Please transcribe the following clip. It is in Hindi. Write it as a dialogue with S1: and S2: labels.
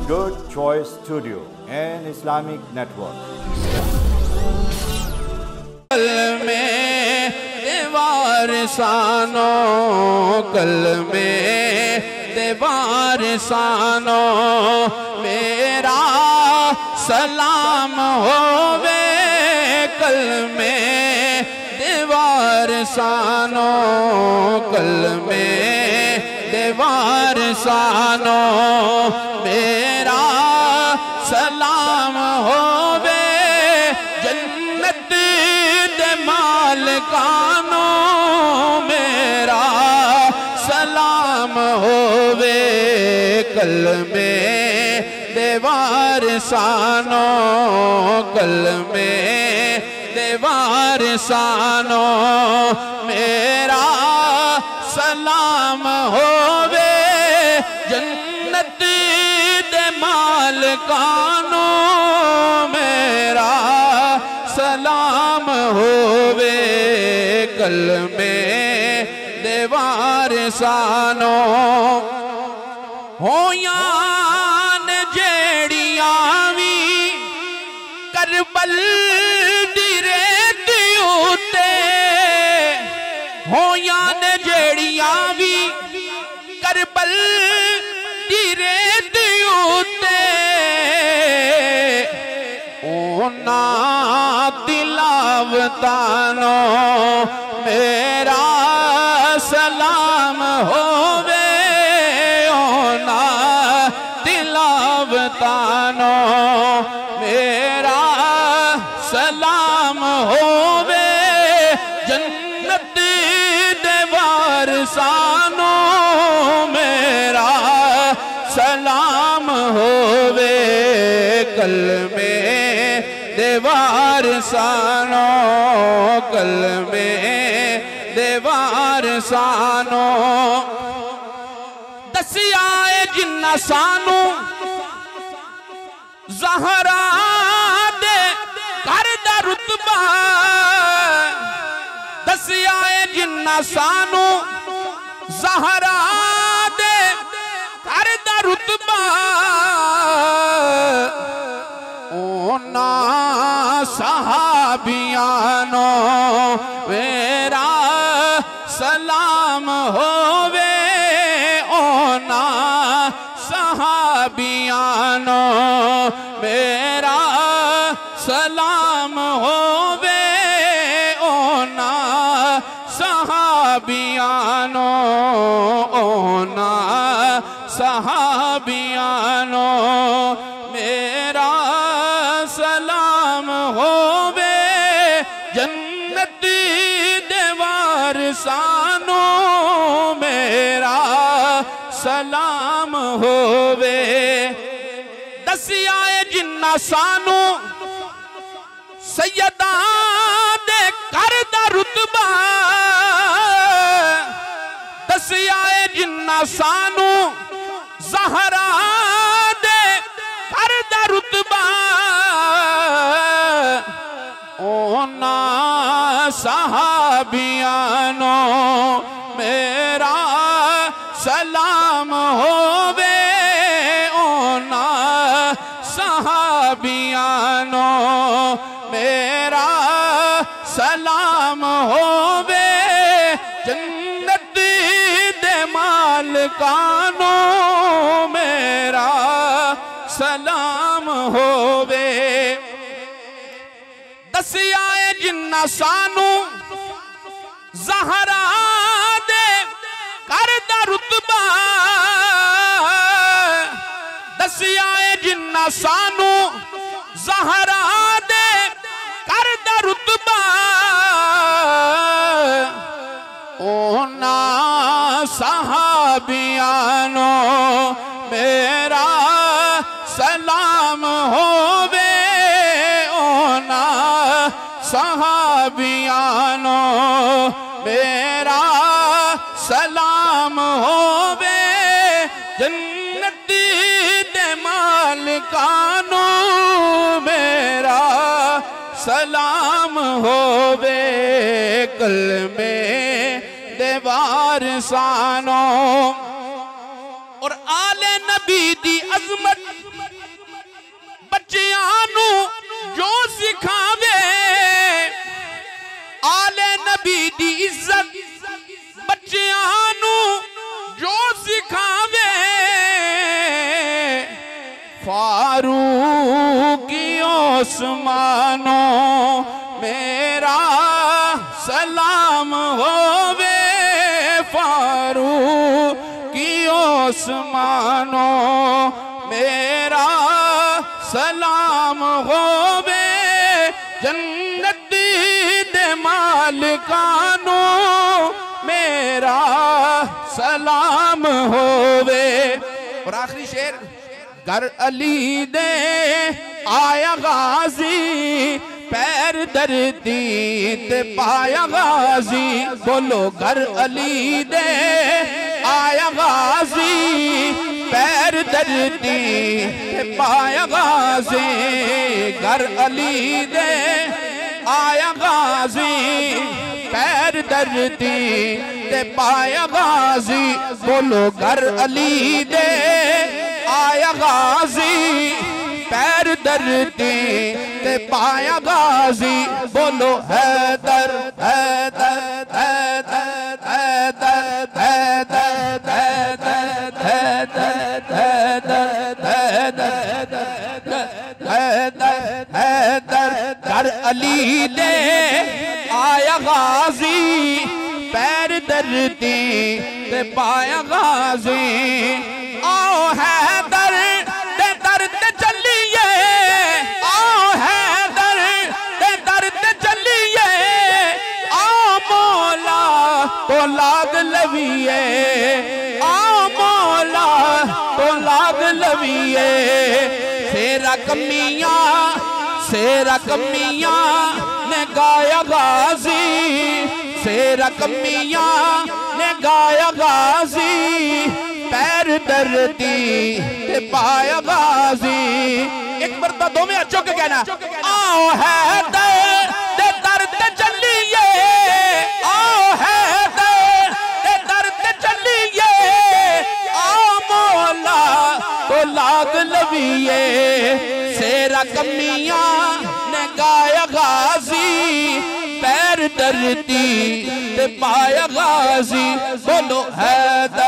S1: Good Choice Studio and Islamic Network.
S2: कल में दीवार सानो, कल में दीवार सानो, मेरा सलाम होवे। कल में दीवार सानो, कल में दीवार सानो, मेरा सलाम होवे। जन्नत दे मालिकानो, मेरा सलाम होवे। कल में दीवार सानो, कल में दीवार सानो, मेरा सलाम होवे। जन्नत दे मालिकानो, मेरा सलाम होवे। कल में दीवार सानो, होयान जेड़ियां वी करबल दी रेत उत्ते, होयान जेड़ियां वी करबल दी रेत उत्ते, ओना तिलावतानो, मेरा सलाम होवे। ओना तिलावतानो, मेरा सलाम होवे। जन्नत दे वारसानो, मेरा सलाम होवे। कल में दीवार सानो, कल में दीवार सानो, दसिया है जिन्ना सानू ज़हरा दे घर दा रुतबा। दसिया है जिन्ना सानू ज़हरा दे घर दा रुतबा। ओना सहाबियानो, मेरा सलाम होवे। ओना सहाबियानो, मेरा सलाम होवे। ओना सहाबियानो, ओना सहाबियानो, मेरा सलाम होवे। जन्नत दे वारसानो, मेरा सलाम होवे। दसिया है जिन्ना सानू सैयदा दे घर दा रुतबा। दसिया है जिन्ना सानू ज़हरा दे घर दा रुतबा। ओना सहाबियानो, मेरा सलाम होवे। ओना सहाबियानो, मेरा सलाम होवे। जन्नत दे मालिकानो, मेरा सलाम होवे। दसिया है जिन्ना सानू ज़हरा दे घर दा रुतबा। दसिया है जिन्ना सानू ज़हरा दे घर दा रुतबा। ओना सहाबियानो, मेरा सलाम होवे। ओना सहाबियानो, मेरा सलाम होवे। जन्नत दे मालिकानो, मेरा सलाम होवे। कल में दीवार सानो, और आले नबी दी अजमत बच्चियां नू जो सिखावे आले नबी दी इज्जत, बच्चियां नू जो सिखावे फारूकी उस्मानो मेरा सलाम होवे, फारूकी उस्मानो मेरा सलाम होवे, जन्नती दे मालिकानो मेरा सलाम होवे। और आखिरी शेर, घर अली दे आया गाजी पैर दर्दी ते पाया गाजी, बोलो घर अली दे आया गाजी पैर दर्दी ते पाया गाजी, घर अली दे आया गाजी पैर दर्दी ते पाया गाजी, बोलो घर अली दे आया गाजी पैर दर्दी ते पाया गाजी, बोलो हैदर हैदर हैदर हैदर हैदर हैदर हैदर हैदर हैदर, घर अली दे आया गाजी पैर दर्दी ते पाया गाजी, आओ हैदर दे दर ते चलिए, आओ हैदर दे दर ते चलिए, आओ मौला तो लाग लविए, आओ मौला तो लाग लविए, शेरा कमियां ने गाया गाजी, शेरा कमियां ने गाया गाजी पैर दर्दी ते पाया गाजी। एक मरतबा दो में चुक कहना, आओ हैदर दे दर ते चलिए, आओ हैदर दे दर ते चलिए, आओ मौला तो लाग लविए, शेरा कमियां ने गाया गाजी पैर दर्दी ते पाया गाजी, बोलो हैदर